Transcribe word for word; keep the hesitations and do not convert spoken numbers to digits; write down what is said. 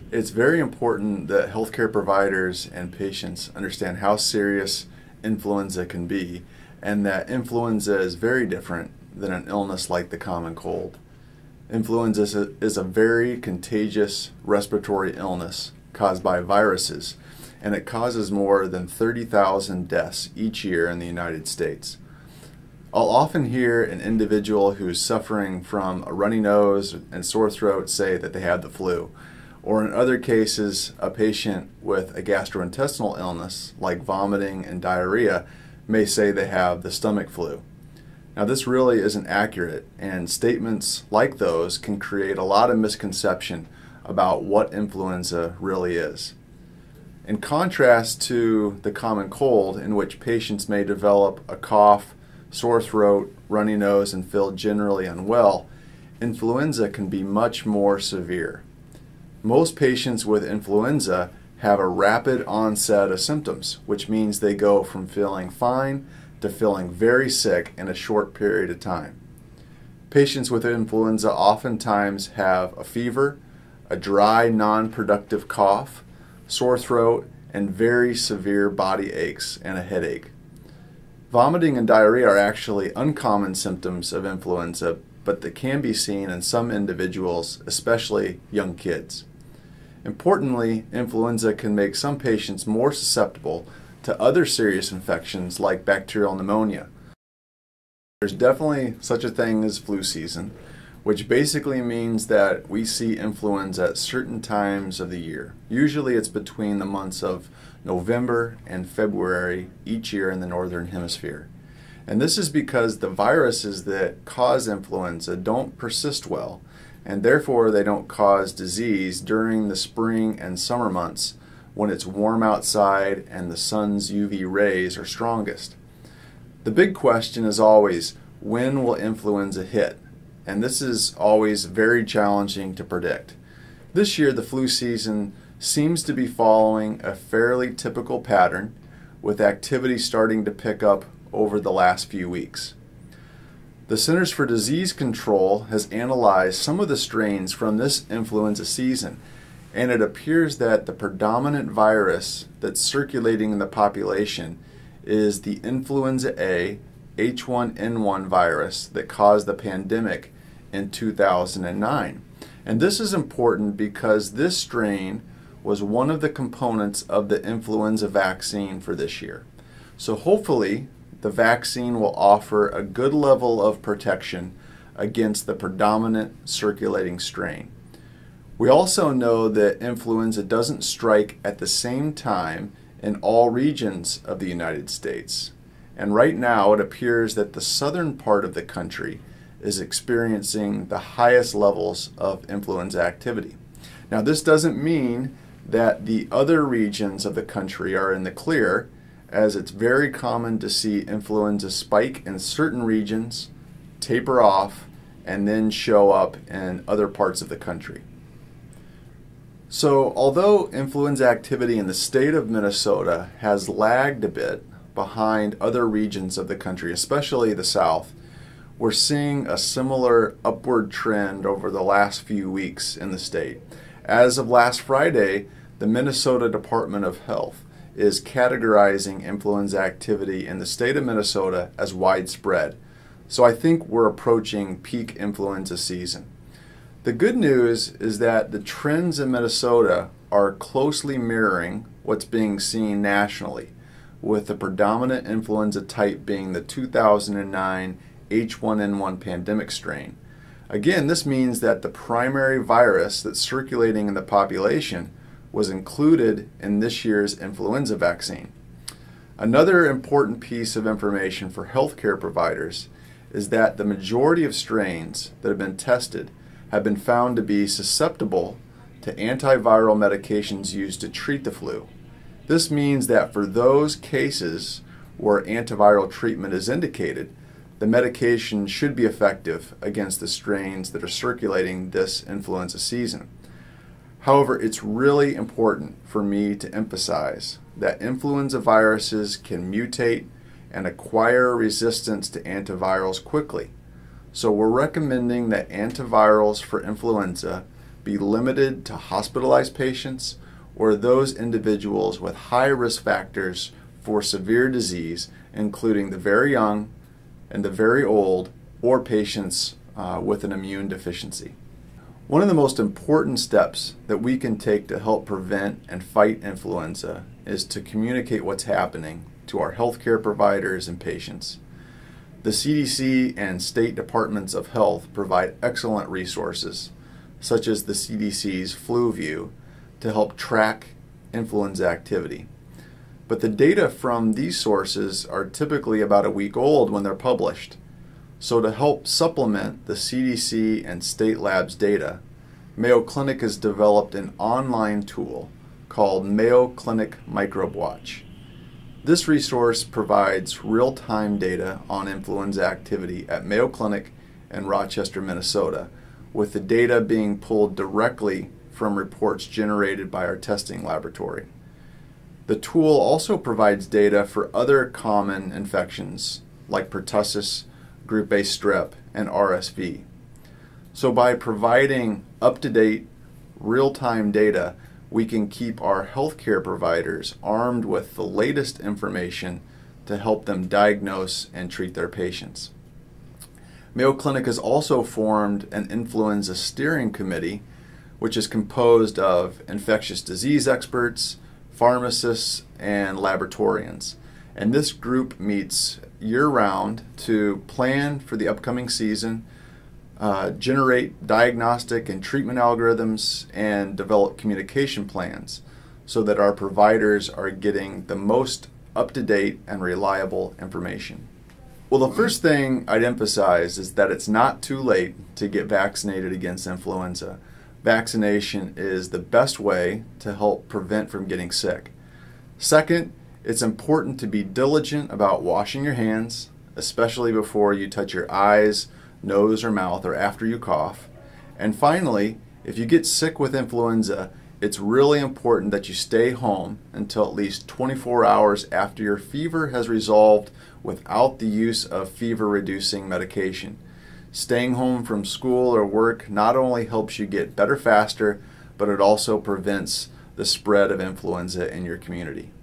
It's very important that healthcare providers and patients understand how serious influenza can be, and that influenza is very different than an illness like the common cold. Influenza is a very contagious respiratory illness caused by viruses, and it causes more than thirty thousand deaths each year in the United States. I'll often hear an individual who's suffering from a runny nose and sore throat say that they have the flu, or in other cases, a patient with a gastrointestinal illness like vomiting and diarrhea may say they have the stomach flu. Now, this really isn't accurate, and statements like those can create a lot of misconception about what influenza really is. In contrast to the common cold, in which patients may develop a cough, sore throat, runny nose, and feel generally unwell, influenza can be much more severe. Most patients with influenza have a rapid onset of symptoms, which means they go from feeling fine to feeling very sick in a short period of time. Patients with influenza oftentimes have a fever, a dry, non-productive cough, sore throat, and very severe body aches and a headache. Vomiting and diarrhea are actually uncommon symptoms of influenza, but they can be seen in some individuals, especially young kids. Importantly, influenza can make some patients more susceptible to other serious infections like bacterial pneumonia. There's definitely such a thing as flu season, which basically means that we see influenza at certain times of the year. Usually it's between the months of November and February each year in the Northern Hemisphere. And this is because the viruses that cause influenza don't persist well, and therefore they don't cause disease during the spring and summer months when it's warm outside and the sun's U V rays are strongest. The big question is always, when will influenza hit? And this is always very challenging to predict. This year the flu season seems to be following a fairly typical pattern, with activity starting to pick up over the last few weeks. The Centers for Disease Control has analyzed some of the strains from this influenza season, and it appears that the predominant virus that's circulating in the population is the influenza A H one N one virus that caused the pandemic in two thousand nine. And this is important because this strain was one of the components of the influenza vaccine for this year. So hopefully the vaccine will offer a good level of protection against the predominant circulating strain. We also know that influenza doesn't strike at the same time in all regions of the United States. And right now it appears that the southern part of the country is experiencing the highest levels of influenza activity. Now, this doesn't mean that the other regions of the country are in the clear, as it's very common to see influenza spike in certain regions, taper off, and then show up in other parts of the country. So, although influenza activity in the state of Minnesota has lagged a bit behind other regions of the country, especially the South, we're seeing a similar upward trend over the last few weeks in the state. As of last Friday, the Minnesota Department of Health is categorizing influenza activity in the state of Minnesota as widespread. So I think we're approaching peak influenza season. The good news is that the trends in Minnesota are closely mirroring what's being seen nationally, with the predominant influenza type being the two thousand nine H one N one pandemic strain. Again, this means that the primary virus that's circulating in the population was included in this year's influenza vaccine. Another important piece of information for healthcare providers is that the majority of strains that have been tested have been found to be susceptible to antiviral medications used to treat the flu. This means that for those cases where antiviral treatment is indicated, the medication should be effective against the strains that are circulating this influenza season. However, it's really important for me to emphasize that influenza viruses can mutate and acquire resistance to antivirals quickly. So we're recommending that antivirals for influenza be limited to hospitalized patients or those individuals with high risk factors for severe disease, including the very young and the very old, or patients uh, with an immune deficiency. One of the most important steps that we can take to help prevent and fight influenza is to communicate what's happening to our healthcare providers and patients. The C D C and state departments of health provide excellent resources, such as the C D C's Flu View, to help track influenza activity. But the data from these sources are typically about a week old when they're published. So to help supplement the C D C and state labs data, Mayo Clinic has developed an online tool called Mayo Clinic Microbe Watch. This resource provides real-time data on influenza activity at Mayo Clinic in Rochester, Minnesota, with the data being pulled directly from reports generated by our testing laboratory. The tool also provides data for other common infections like pertussis, group A strep, and R S V. So by providing up-to-date, real-time data, we can keep our healthcare providers armed with the latest information to help them diagnose and treat their patients. Mayo Clinic has also formed an influenza steering committee, which is composed of infectious disease experts, pharmacists, and laboratorians. And this group meets year-round to plan for the upcoming season, uh, generate diagnostic and treatment algorithms, and develop communication plans so that our providers are getting the most up-to-date and reliable information. Well, the first thing I'd emphasize is that it's not too late to get vaccinated against influenza. Vaccination is the best way to help prevent from getting sick. Second, it's important to be diligent about washing your hands, especially before you touch your eyes, nose, or mouth, or after you cough. And finally, if you get sick with influenza, it's really important that you stay home until at least twenty-four hours after your fever has resolved without the use of fever-reducing medication. Staying home from school or work not only helps you get better faster, but it also prevents the spread of influenza in your community.